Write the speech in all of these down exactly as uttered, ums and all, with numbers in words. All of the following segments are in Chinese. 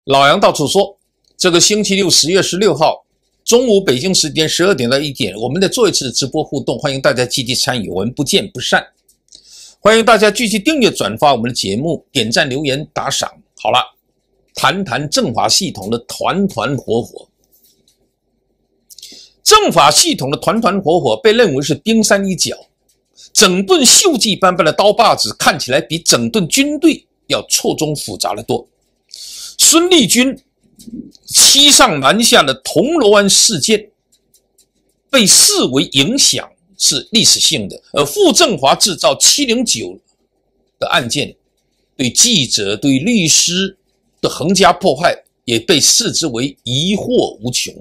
老杨到处说，这个星期六十月十六号中午北京时间十二点到一点，我们再做一次直播互动，欢迎大家积极参与，我们不见不散。欢迎大家继续订阅转发我们的节目，点赞留言打赏。好了，谈谈政法系统的团团伙伙。政法系统的团团伙伙被认为是冰山一角，整顿锈迹斑斑的刀把子看起来比整顿军队要错综复杂得多。孙立军欺上瞒下的铜锣湾事件被视为影响是历史性的，而傅政华制造七零九的案件对记者对律师的横加迫害也被视之为疑惑无穷。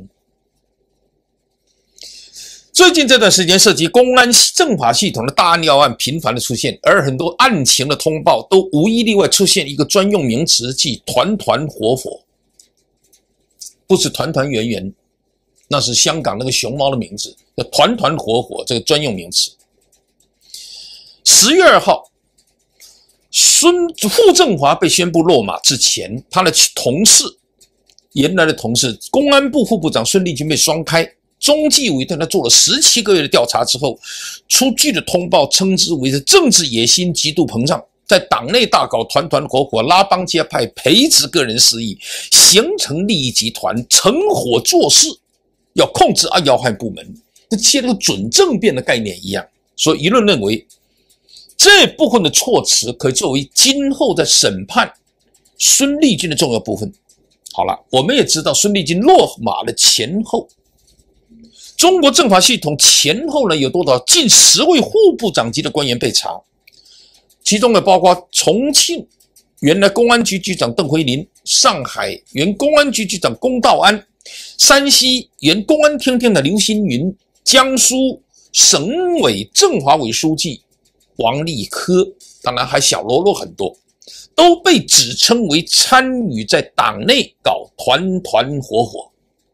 最近这段时间涉及公安政法系统的大案要案频繁的出现，而很多案情的通报都无一例外出现一个专用名词，即团团伙伙。不是团团圆圆，那是香港那个熊猫的名字，叫团团伙伙这个专用名词。十月二号，孙傅政华被宣布落马之前，他的同事，原来的同事，公安部副部长孙立军被双开。中纪委对他做了十七个月的调查之后，出具的通报称之为是政治野心极度膨胀，在党内大搞团团伙伙，拉帮结派，培植个人私益，形成利益集团，成伙做事，要控制阿要害部门，这切了个准政变的概念一样。所以舆论认为，这部分的措辞可以作为今后在审判孙立军的重要部分。好了，我们也知道孙立军落马的前后。中国政法系统前后呢有多少近十位副部长级的官员被查，其中呢包括重庆原来公安局局长邓辉林，上海原公安局局长龚道安，山西原公安厅厅的刘新云，江苏省委政法委书记王立科，当然还小喽啰很多，都被指称为参与在党内搞团团伙伙。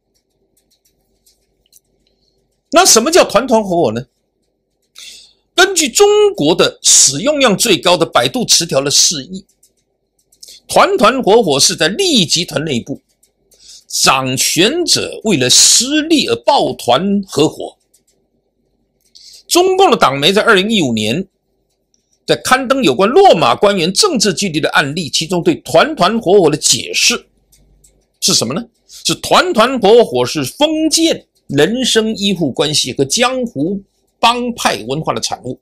那什么叫团团伙伙呢？根据中国的使用量最高的百度词条的释义，团团伙伙是在利益集团内部，掌权者为了私利而抱团合伙。中共的党媒在二零一五年在刊登有关落马官员政治纪律的案例，其中对团团伙伙的解释是什么呢？是团团伙伙是封建人生依附关系和江湖帮派文化的产物。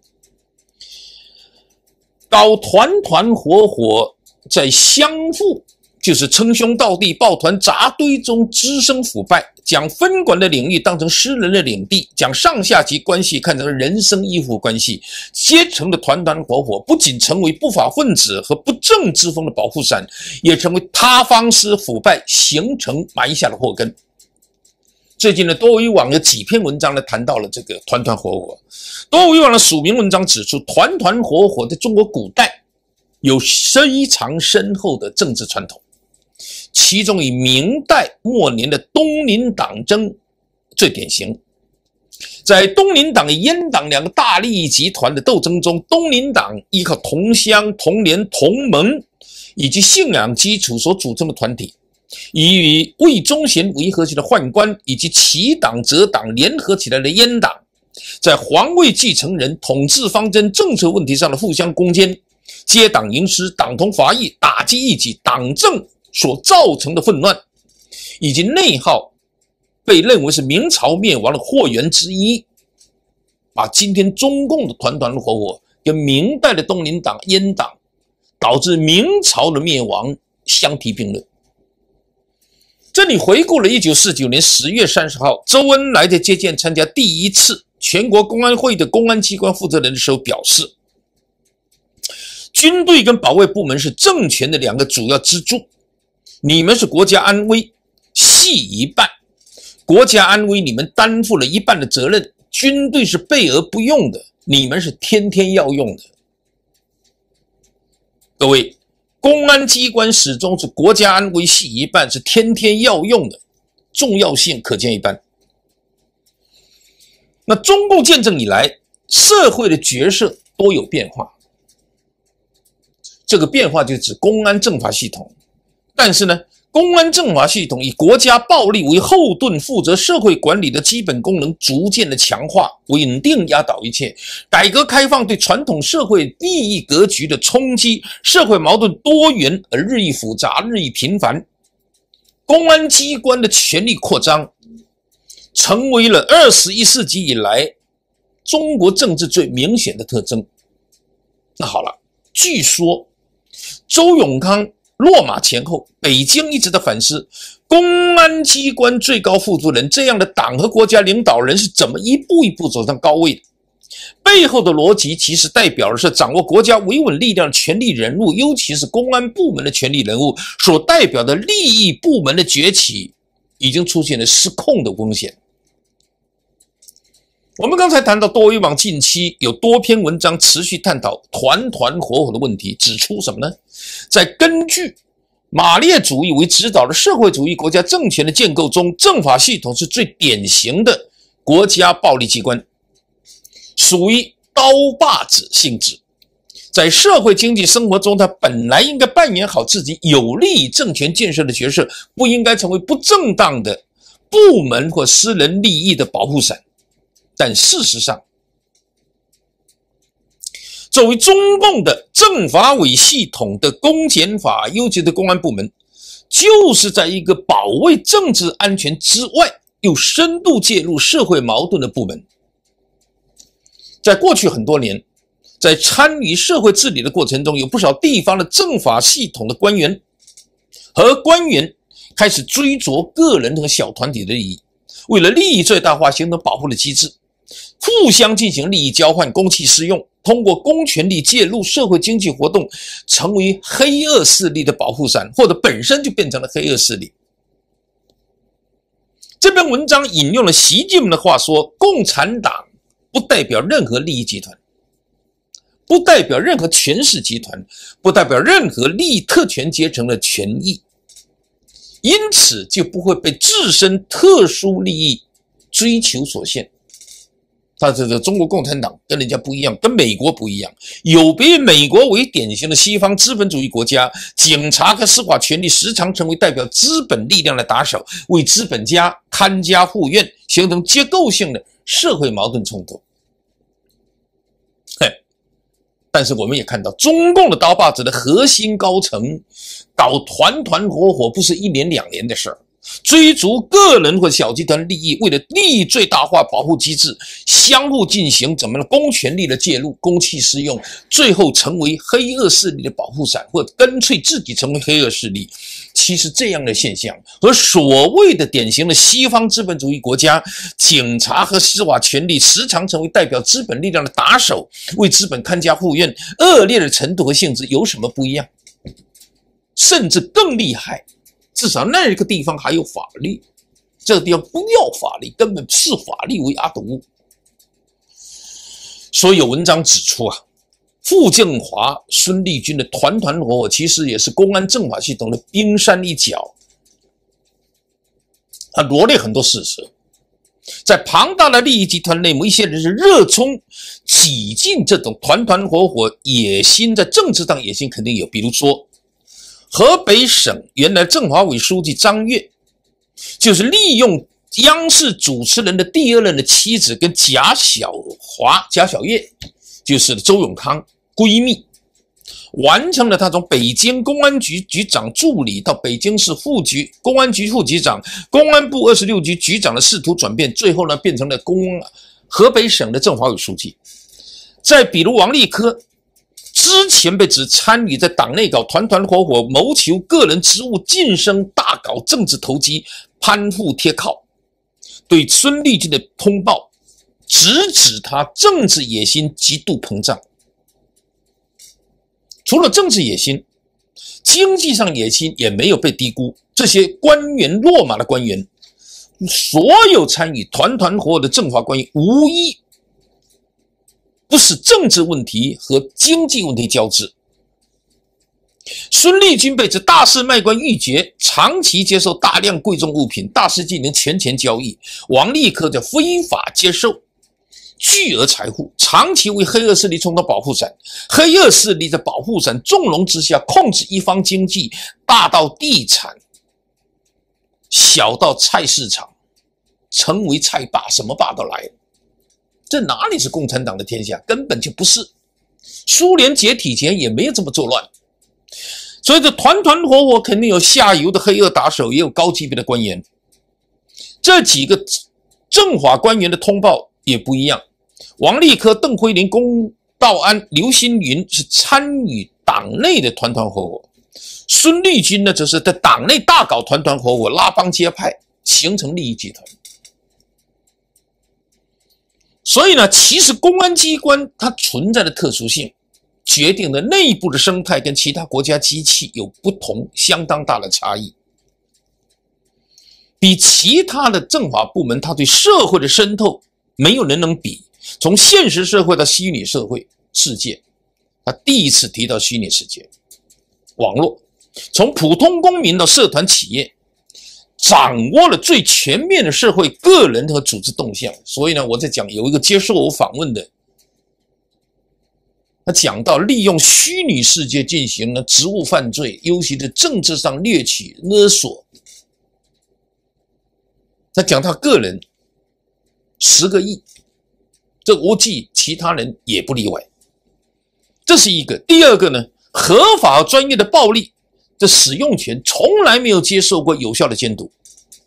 搞团团伙伙在相互就是称兄道弟抱团扎堆中滋生腐败，将分管的领域当成私人的领地，将上下级关系看成人生依附关系，阶层的团团伙伙不仅成为不法分子和不正之风的保护伞，也成为他方式腐败形成埋下的祸根。最近呢，多维网有几篇文章呢谈到了这个团团伙伙。多维网的署名文章指出，团团伙伙在中国古代有非常深厚的政治传统，其中以明代末年的东林党争最典型。在东林党与阉党两个大利益集团的斗争中，东林党依靠同乡、同联、同盟以及信仰基础所组成的团体，以与魏忠贤维和起的宦官以及齐党折党联合起来的阉党，在皇位继承人、统治方针、政策问题上的互相攻坚，结党营私、党同伐异，打击异己，党政所造成的混乱以及内耗，被认为是明朝灭亡的祸源之一，把今天中共的团团伙伙跟明代的东林党、阉党导致明朝的灭亡相提并论。这里回顾了一九四九年十月三十号周恩来在接见参加第一次全国公安会的公安机关负责人的时候表示，军队跟保卫部门是政权的两个主要支柱，你们是国家安危系一半，国家安危你们担负了一半的责任，军队是备而不用的，你们是天天要用的。各位，公安机关始终是国家安危系一半，是天天要用的，重要性可见一斑。那中共建政以来，社会的角色多有变化，这个变化就指公安政法系统，但是呢， 公安政法系统以国家暴力为后盾，负责社会管理的基本功能逐渐的强化，稳定压倒一切。改革开放对传统社会利益格局的冲击，社会矛盾多元而日益复杂、日益频繁。公安机关的权力扩张，成为了二十一世纪以来中国政治最明显的特征。那好了，据说周永康落马前后，北京一直在反思公安机关最高负责人这样的党和国家领导人是怎么一步一步走上高位的。背后的逻辑其实代表的是掌握国家维稳力量的权力人物，尤其是公安部门的权力人物所代表的利益部门的崛起，已经出现了失控的风险。我们刚才谈到多维网近期有多篇文章持续探讨团团伙伙的问题，指出什么呢？在根据马列主义为指导的社会主义国家政权的建构中，政法系统是最典型的国家暴力机关，属于刀把子性质。在社会经济生活中，它本来应该扮演好自己有利于政权建设的角色，不应该成为不正当的部门或私人利益的保护伞。但事实上，作为中共的政法委系统的公检法，尤其是公安部门，就是在一个保卫政治安全之外，又深度介入社会矛盾的部门。在过去很多年，在参与社会治理的过程中，有不少地方的政法系统的官员和官员开始追逐个人和小团体的利益，为了利益最大化形成保护的机制，互相进行利益交换，公器私用，通过公权力介入社会经济活动，成为黑恶势力的保护伞，或者本身就变成了黑恶势力。这篇文章引用了习近平的话说，共产党不代表任何利益集团，不代表任何权势集团，不代表任何利益特权阶层的权益，因此就不会被自身特殊利益追求所限。他这个中国共产党跟人家不一样，跟美国不一样，有别于美国为典型的西方资本主义国家，警察和司法权力时常成为代表资本力量的打手，为资本家看家护院，形成结构性的社会矛盾冲突。嘿，但是我们也看到，中共的刀把子的核心高层搞团团伙伙不是一年两年的事儿，追逐个人或小集团利益，为了利益最大化保护机制，相互进行怎么公权力的介入，公器私用，最后成为黑恶势力的保护伞，或干脆自己成为黑恶势力。其实这样的现象和所谓的典型的西方资本主义国家，警察和司法权力时常成为代表资本力量的打手，为资本看家护院，恶劣的程度和性质有什么不一样？甚至更厉害，至少那个地方还有法律，这个地方不要法律，根本视法律为阿斗。所以有文章指出啊，傅政华、孙立军的团团伙伙，其实也是公安政法系统的冰山一角。他罗列很多事实，在庞大的利益集团内，某一些人是热衷挤进这种团团伙伙野心，在政治上野心肯定有，比如说河北省原来政法委书记张悦，就是利用央视主持人的第二任的妻子跟贾小华、贾小月，就是周永康闺蜜，完成了他从北京公安局局长助理到北京市副局公安局副局长、公安部二十六局局长的仕途转变，最后呢变成了公河北省的政法委书记。再比如王立科，之前被指参与在党内搞团团伙伙，谋求个人职务晋升，大搞政治投机，攀附贴靠。对孙立军的通报直指他政治野心极度膨胀。除了政治野心，经济上野心也没有被低估。这些官员落马的官员，所有参与团团伙伙的政法官员，无一不是政治问题和经济问题交织。孙立军被指大肆卖官鬻爵，长期接受大量贵重物品，大肆进行权钱交易。王立科的非法接受巨额财富，长期为黑恶势力充当保护伞。黑恶势力在保护伞纵容之下，控制一方经济，大到地产、 小到菜市场，成为菜霸，什么霸都来了。这哪里是共产党的天下？根本就不是。苏联解体前也没有这么作乱。所以这团团伙伙肯定有下游的黑恶打手，也有高级别的官员。这几个政法官员的通报也不一样。王立科、邓辉林、龚道安、刘新云是参与党内的团团伙伙，孙立军呢，则是在党内大搞团团伙伙，拉帮结派，形成利益集团。所以呢，其实公安机关它存在的特殊性，决定了内部的生态跟其他国家机器有不同相当大的差异。比其他的政法部门，它对社会的渗透没有人能比。从现实社会到虚拟社会世界，他第一次提到虚拟世界网络，从普通公民到社团企业，掌握了最全面的社会个人和组织动向。所以呢，我在讲有一个接受我访问的，他讲到利用虚拟世界进行了职务犯罪，尤其是政治上掠取勒索。他讲他个人十个亿。这估计其他人也不例外，这是一个。第二个呢，合法专业的暴力的使用权从来没有接受过有效的监督。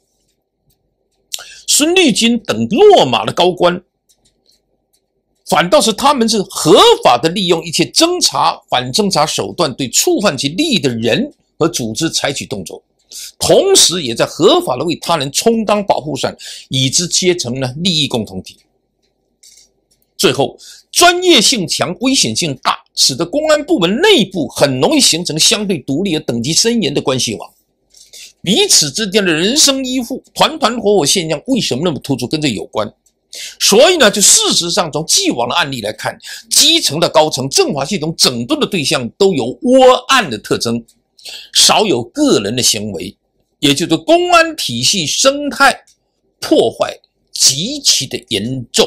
孙立军等落马的高官，反倒是他们是合法的利用一切侦查、反侦查手段，对触犯其利益的人和组织采取动作，同时也在合法的为他人充当保护伞，以之结成了利益共同体。最后，专业性强、危险性大，使得公安部门内部很容易形成相对独立和等级森严的关系网，彼此之间的人生依附、团团伙伙现象为什么那么突出？跟这有关。所以呢，就事实上从既往的案例来看，基层到高层，政法系统整顿的对象都有窝案的特征，少有个人的行为，也就是公安体系生态破坏极其的严重。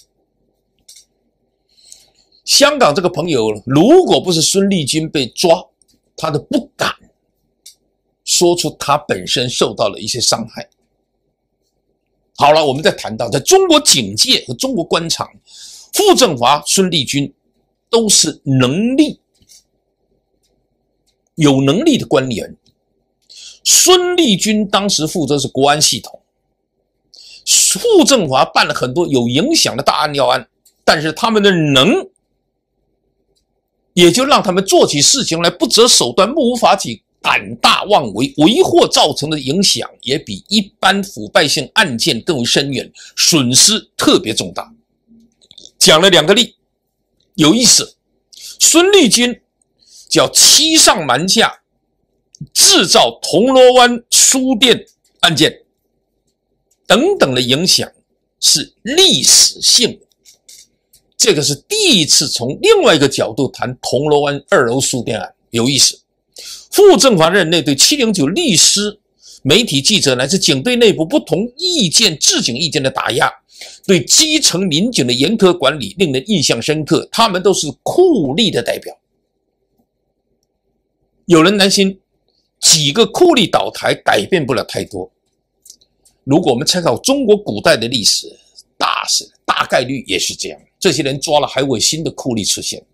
香港这个朋友，如果不是孙立军被抓，他都不敢说出他本身受到了一些伤害。好了，我们再谈到在中国警界和中国官场，傅政华、孙立军都是能力有能力的官员。孙立军当时负责是国安系统，傅政华办了很多有影响的大案要案，但是他们的能也就让他们做起事情来不择手段、目无法纪、胆大妄为，为祸造成的影响也比一般腐败性案件更为深远，损失特别重大。讲了两个例，有意思。孙立军叫欺上瞒下，制造铜锣湾书店案件等等的影响是历史性的。这个是第一次从另外一个角度谈铜锣湾二楼书店案，有意思。傅政华任内对七零九律师、媒体记者乃至警队内部不同意见、治警意见的打压，对基层民警的严苛管理令人印象深刻。他们都是酷吏的代表。有人担心几个酷吏倒台改变不了太多。如果我们参考中国古代的历史，大是大概率也是这样。这些人抓了，还会有新的酷吏出现。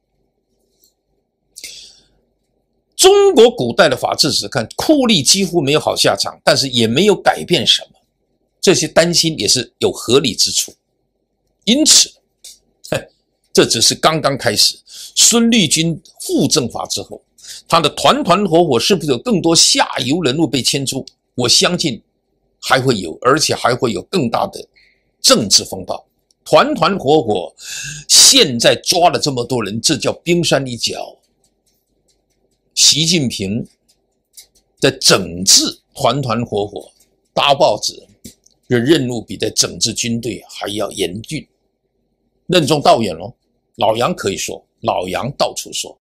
中国古代的法治史看，酷吏几乎没有好下场，但是也没有改变什么。这些担心也是有合理之处。因此，这只是刚刚开始。孙立军傅政华之后，他的团团伙伙是不是有更多下游人物被牵出？我相信还会有，而且还会有更大的政治风暴。团团伙伙现在抓了这么多人，这叫冰山一角。习近平在整治团团伙伙、大报纸的任务比在整治军队还要严峻，任重道远咯。老杨可以说，老杨到处说。